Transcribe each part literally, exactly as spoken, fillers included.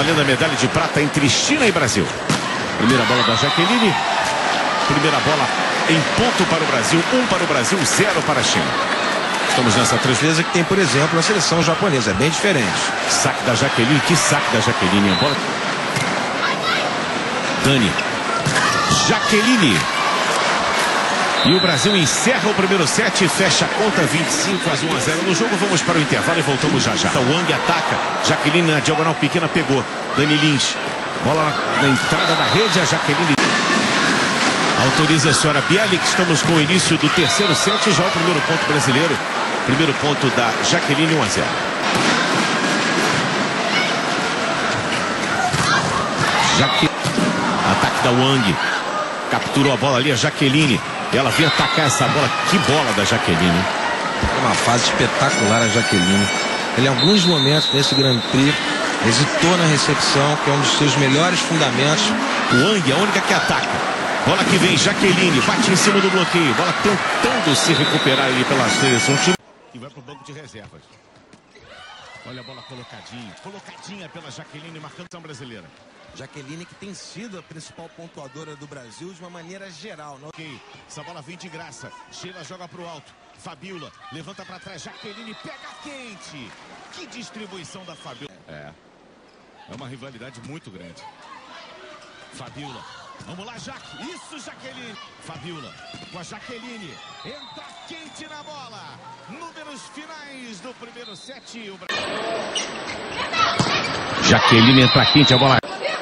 Valendo a medalha de prata entre China e Brasil. Primeira bola da Jaqueline. Primeira bola em ponto para o Brasil. Um para o Brasil, zero para a China. Estamos nessa transferência que tem, por exemplo, a seleção japonesa. É bem diferente. Saque da Jaqueline. Que saque da Jaqueline. A bola. Dani. Jaqueline. E o Brasil encerra o primeiro set e fecha a conta vinte e cinco a um a zero no jogo. Vamos para o intervalo e voltamos já já. Então, Wang ataca. Jaqueline na diagonal pequena pegou. Dani Lins. Bola na, na entrada da rede. A Jaqueline autoriza a senhora Bielik. Estamos com o início do terceiro set. Já o primeiro ponto brasileiro. Primeiro ponto da Jaqueline, um a zero. Jaque... Ataque da Wang. Capturou a bola ali a Jaqueline. Ela vem atacar essa bola. Que bola da Jaqueline. É uma fase espetacular a Jaqueline. Ele, em alguns momentos nesse Grand Prix, hesitou na recepção, que é um dos seus melhores fundamentos. Wang, a única que ataca. Bola que vem, Jaqueline. Bate em cima do bloqueio. Bola tentando se recuperar ali pela seleção. E vai para o banco de reservas. Olha a bola colocadinha. Colocadinha pela Jaqueline, marcando a seleção brasileira. Jaqueline, que tem sido a principal pontuadora do Brasil de uma maneira geral. Não? Ok, essa bola vem de graça. Sheila joga pro alto. Fabiola levanta para trás. Jaqueline pega quente. Que distribuição da Fabiola. É. É uma rivalidade muito grande. Fabiola. Vamos lá, Jaque. Isso, Jaqueline. Fabiola com a Jaqueline. Entra quente na bola. Números finais do primeiro set. O Brasil... Jaqueline entra quente, a bola.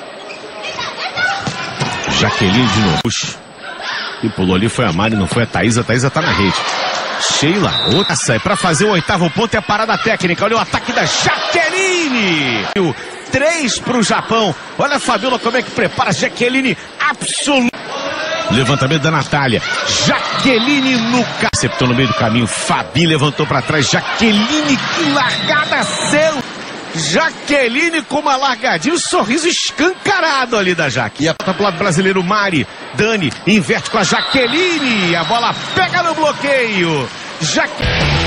Jaqueline de novo. E pulou ali, foi a Mari, não foi a Thaís. A Thaís tá na rede. Sheila, outra sai para fazer o oitavo ponto. É a parada técnica. Olha o ataque da Jaqueline. Três para o Japão. Olha a Fabiola como é que prepara. Jaqueline absoluta. Levantamento da Natália. Jaqueline no carro. Acertou no meio do caminho. Fabi levantou para trás. Jaqueline, que largada seu. Jaqueline com uma largadinha, um sorriso escancarado ali da Jaque. E a pro lado brasileiro, Mari. Dani inverte com a Jaqueline. A bola pega no bloqueio. Jaque...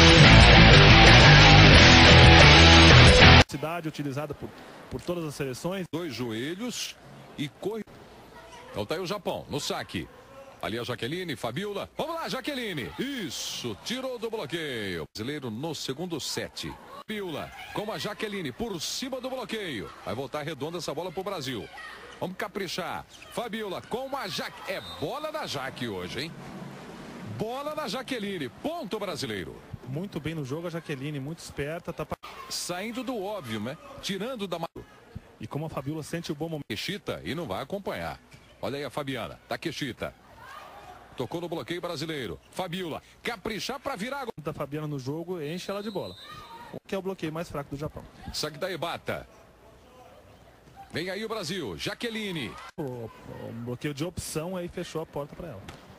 Cidade utilizada por, por todas as seleções. Dois joelhos e corre. Então tá aí o Japão no saque. Ali a Jaqueline, Fabiola. Vamos lá, Jaqueline. Isso, tirou do bloqueio. Brasileiro no segundo set. Fabiola com a Jaqueline por cima do bloqueio. Vai voltar redonda essa bola pro Brasil. Vamos caprichar. Fabiola com a Jaque. É bola da Jaque hoje, hein? Bola da Jaqueline. Ponto brasileiro. Muito bem no jogo a Jaqueline, muito esperta. Tá... Saindo do óbvio, né? Tirando da... E como a Fabiola sente o bom momento. Quechita e não vai acompanhar. Olha aí a Fabiana. Tá Quechita. Tocou no bloqueio brasileiro. Fabiola, caprichar para virar. Da Fabiana no jogo, enche ela de bola. Que é o bloqueio mais fraco do Japão. Saque da Ebata. Vem aí o Brasil. Jaqueline. O, o bloqueio de opção aí fechou a porta para ela.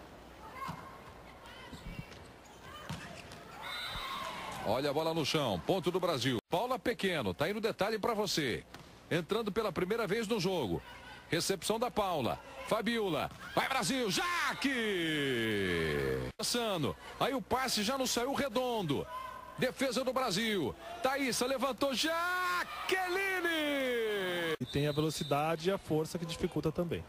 Olha a bola no chão. Ponto do Brasil. Paula Pequeno. Tá aí no detalhe para você. Entrando pela primeira vez no jogo. Recepção da Paula. Fabiola. Vai Brasil. Jaque. Passando. Aí o passe já não saiu redondo. Defesa do Brasil. Thaísa levantou. Jaqueline. E tem a velocidade e a força que dificulta também.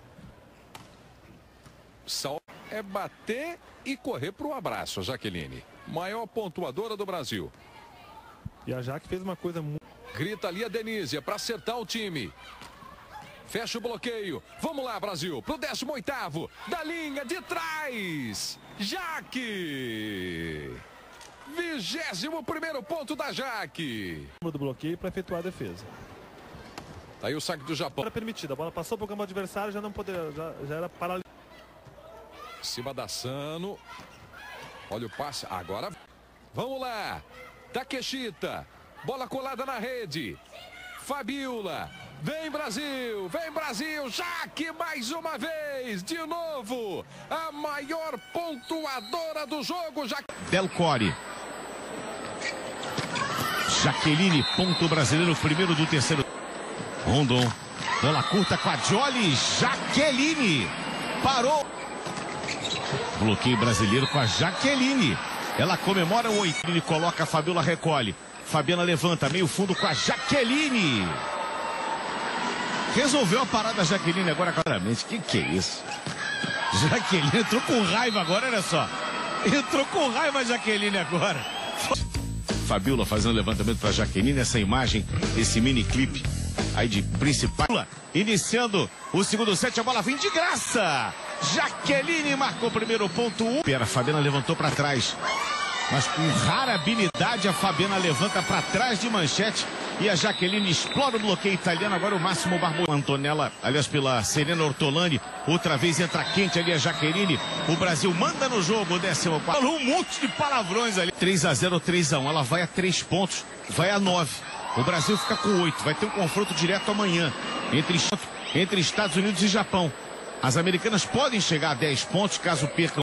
Sal é bater e correr para o abraço, a Jaqueline. Maior pontuadora do Brasil. E a Jaque fez uma coisa muito... Grita ali a Denise para acertar o time. Fecha o bloqueio. Vamos lá, Brasil. Pro décimo oitavo. Da linha de trás. Jaque. Vigésimo primeiro ponto da Jaque. Do bloqueio para efetuar a defesa. Tá aí o saque do Japão. Era permitida. A bola passou para o campo adversário, já não poderia, já, já era paralisado. Cima da Sano. Olha o passe. Agora. Vamos lá. Takeshita. Bola colada na rede. Fabiola. Vem Brasil, vem Brasil, Jaque mais uma vez, de novo, a maior pontuadora do jogo, Jaque. Del Core. Jaqueline, ponto brasileiro, primeiro do terceiro. Rondon, bola curta com a Jolly, Jaqueline, parou. Bloqueio brasileiro com a Jaqueline. Ela comemora o oito. Ele coloca, a Fabiola recolhe. Fabiana levanta, meio fundo com a Jaqueline. Resolveu a parada Jaqueline agora claramente. Que que é isso? Jaqueline entrou com raiva agora, olha só. Entrou com raiva a Jaqueline agora. Fabiola fazendo levantamento para Jaqueline, essa imagem, esse mini clipe aí de principal. Iniciando o segundo set, a bola vem de graça. Jaqueline marcou o primeiro ponto. A Fabiana levantou para trás. Mas com rara habilidade a Fabiana levanta para trás de manchete. E a Jaqueline explora o bloqueio italiano. Agora o Máximo Barbosa. Antonella, aliás, pela Serena Ortolani. Outra vez entra quente ali a Jaqueline. O Brasil manda no jogo. Décimo quarto. Falou um monte de palavrões ali. três a zero, três a um. Ela vai a três pontos. Vai a nove. O Brasil fica com oito. Vai ter um confronto direto amanhã. Entre, entre Estados Unidos e Japão. As americanas podem chegar a dez pontos caso percam.